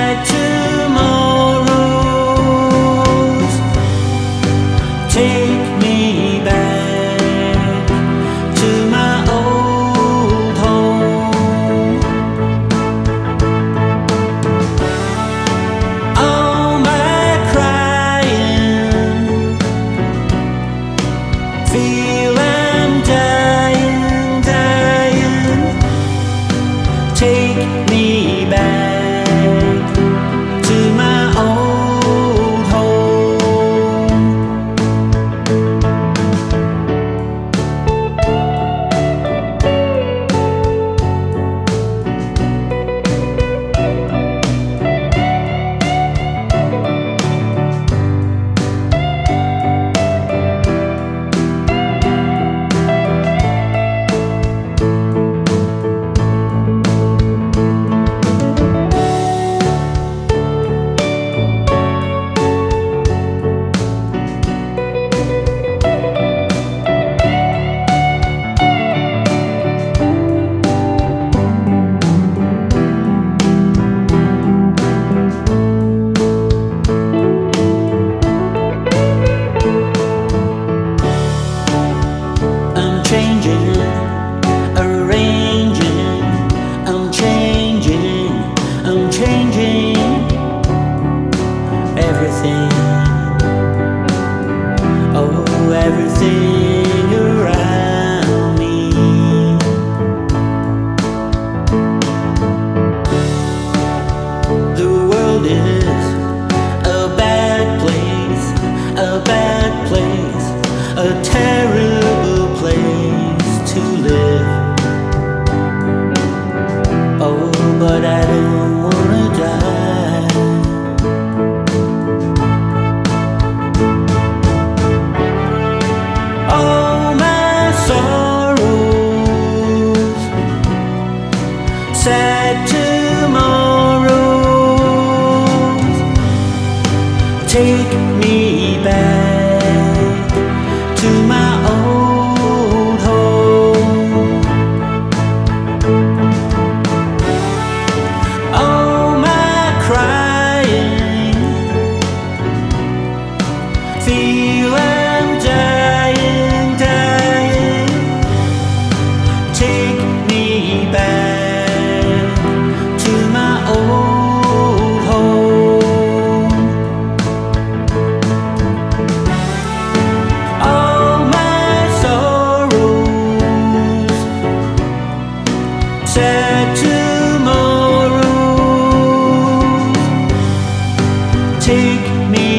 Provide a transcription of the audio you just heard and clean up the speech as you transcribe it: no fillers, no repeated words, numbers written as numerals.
sad tomorrows. Take me back to my old home. All my crying, feel I'm dying, dying. Take me back to my old home. I'm changing, arranging, I'm changing, I'm changing everything. Oh, everything around me. The world is a bad place, a bad place, a terrible place to live. Oh, but I don't wanna die. All my sorrows, sad tomorrows. Take me back to my old home. All my crying, feel I'm dying, dying. Take me back to my old home. All my sorrows, sad tomorrows. Take me